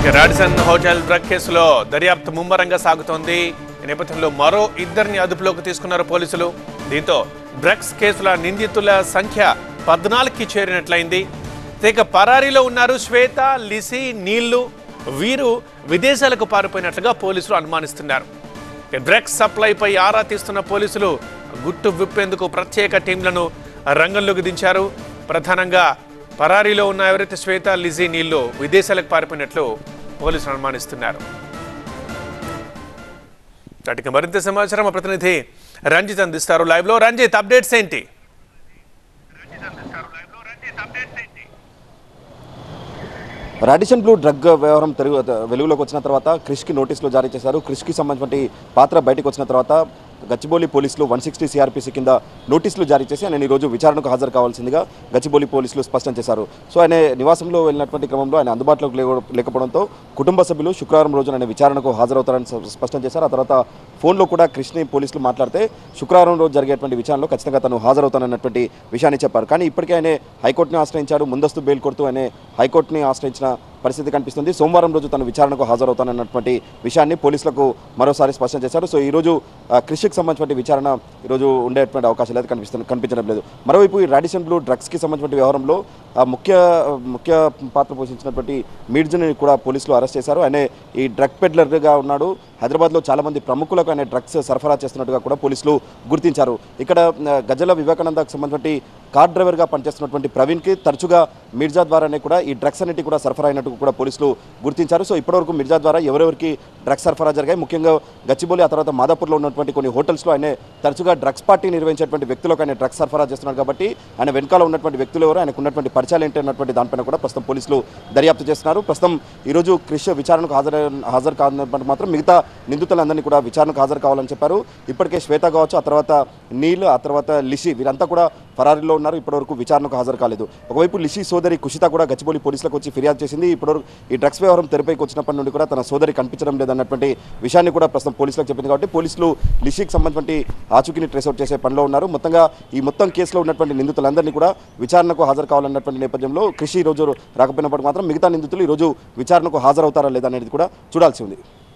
Radisson hotel drug కేసులో దర్యాప్తు ముమ్మరంగా సాగుతోంది. ఈ నేపథ్యంలో మరో ఇద్దరిని అదుపులోకి తీసుకున్నారు పోలీసులు. దీంతో డ్రగ్స్ కేసుల నిందితుల సంఖ్య 14కి చేరినట్లయింది. ఇక పరారీలో ఉన్నారు శ్వేత, లిసి, నీళ్లు. వీరు విదేశాలకు పారిపోయినట్లుగా పోలీసులు అనుమానిస్తున్నారు. డ్రగ్స్ సప్లైపై ఆరా తీస్తున్న పోలీసులు గుట్టు విప్పేందుకు ప్రత్యేక టీంలను రంగంలోకి దించారు. ప్రధానంగా పరారీలో ఉన్న ఎవరైతే శ్వేత, లిజీ, నీళ్లు విదేశాలకు పారిపోయినట్లు పోలీసులు అనుమానిస్తున్నారు. వాటికి మరింత సమాచారం మా ప్రతినిధి రంజిత్ అందిస్తారు లైవ్ లో. రంజిత్, అప్డేట్స్ ఏంటి? రాడిసన్ బ్లూ డ్రగ్ వ్యవహారం వెలుగులోకి వచ్చిన తర్వాత క్రిష్కి నోటీసులు జారీ చేశారు. క్రిష్కి సంబంధించిన పాత్ర బయటకు వచ్చిన తర్వాత గచ్చిబౌలి పోలీసులు 160 CRPC కింద నోటీసులు జారీ చేసి ఆయన ఈరోజు విచారణకు హాజరు కావాల్సిందిగా గచ్చిబౌలి పోలీసులు స్పష్టం చేశారు. సో ఆయన నివాసంలో వెళ్ళినటువంటి క్రమంలో ఆయన అందుబాటులోకి లేకపోవడంతో కుటుంబ సభ్యులు శుక్రవారం రోజున ఆయన విచారణకు హాజరవుతారని స్పష్టం చేశారు. ఆ తర్వాత ఫోన్లో కూడా క్రిష్ని పోలీసులు మాట్లాడితే శుక్రవారం రోజు జరిగేటువంటి విచారణలో ఖచ్చితంగా తను హాజరవుతానన్నటువంటి విషయాన్ని చెప్పారు. కానీ ఇప్పటికే ఆయన హైకోర్టుని ఆశ్రయించాడు. ముందస్తు బెయిల్ కోరుతూ ఆయన హైకోర్టుని ఆశ్రయించిన పరిస్థితి కనిపిస్తుంది. సోమవారం రోజు తను విచారణకు హాజరవుతానన్నటువంటి విషయాన్ని పోలీసులకు మరోసారి స్పష్టం చేశారు. సో ఈరోజు క్రిష్కి సంబంధించిన విచారణ ఈరోజు ఉండేటువంటి అవకాశాలు అయితే కనిపించడం లేదు. మరోవైపు ఈ రాడిసన్ బ్లూ డ్రగ్స్కి సంబంధించిన వ్యవహారంలో ముఖ్య పాత్ర పోషించినటువంటి మీర్జుని కూడా పోలీసులు అరెస్ట్ చేశారు. ఆయన ఈ డ్రగ్ పెడ్లర్గా ఉన్నాడు. హైదరాబాద్లో చాలామంది ప్రముఖులకు ఆయన డ్రగ్స్ సరఫరా చేస్తున్నట్టుగా కూడా పోలీసులు గుర్తించారు. ఇక్కడ గజల వివేకానందకు సంబంధించి కార్ డ్రైవర్గా పనిచేస్తున్నటువంటి ప్రవీణ్కి తరచుగా మిర్జా ద్వారానే కూడా ఈ డ్రగ్స్ అన్నిటి కూడా సరఫరా అయినట్టు కూడా పోలీసులు గుర్తించారు. సో ఇప్పటివరకు మిర్జా ద్వారా ఎవరెవరికి డ్రగ్స్ సరఫరా జరిగాయి, ముఖ్యంగా గచ్చిబౌలి ఆ తర్వాత మాదాపూర్లో ఉన్నటువంటి కొన్ని హోటల్స్లో ఆయన తరచుగా డ్రగ్స్ పార్టీ నిర్వహించేటువంటి వ్యక్తులకు ఆయన డ్రగ్స్ సరఫరా చేస్తున్నారు. కాబట్టి ఆయన వెనకాల ఉన్నటువంటి వ్యక్తులు ఎవరు, ఆయనకు ఉన్నటువంటి పరిచయాలు ఏంటి అన్నటువంటి దానిపైన కూడా ప్రస్తుతం పోలీసులు దర్యాప్తు చేస్తున్నారు. ప్రస్తుతం ఈరోజు క్రిష్ విచారణకు హాజరు కావాలంటే మాత్రం మిగతా నిందితులందరినీ కూడా విచారణకు హాజరు కావాలని చెప్పారు. ఇప్పటికే శ్వేత కావచ్చు, ఆ తర్వాత నీల్, ఆ తర్వాత లిషి, వీరంతా కూడా ఫరారీలో ఉన్నారు. ఇప్పటివరకు విచారణకు హాజరు కాలేదు. ఒకవైపు లిషి సోదరి కుషిత కూడా గచ్చిబౌలి పోలీసులకు వచ్చి ఫిర్యాదు చేసింది. ఇప్పటివరకు ఈ డ్రగ్స్ వ్యవహారం తెరపైకి వచ్చినప్పటి నుండి కూడా తన సోదరి కనిపించడం లేదన్నటువంటి విషయాన్ని కూడా ప్రస్తుతం పోలీసులకు చెప్పింది. కాబట్టి పోలీసులు లిషికి సంబంధించి ఆచూకీని ట్రేస్అవుట్ చేసే పనిలో ఉన్నారు. మొత్తంగా ఈ మొత్తం కేసులో ఉన్నటువంటి నిందితులందరినీ కూడా విచారణకు హాజరు కావాలన్నటువంటి నేపథ్యంలో క్రిష్ ఈ రోజు రాకపోయినప్పటికీ మాత్రం మిగతా నిందితులు ఈరోజు విచారణకు హాజరవుతారా లేదా అనేది కూడా చూడాల్సి ఉంది.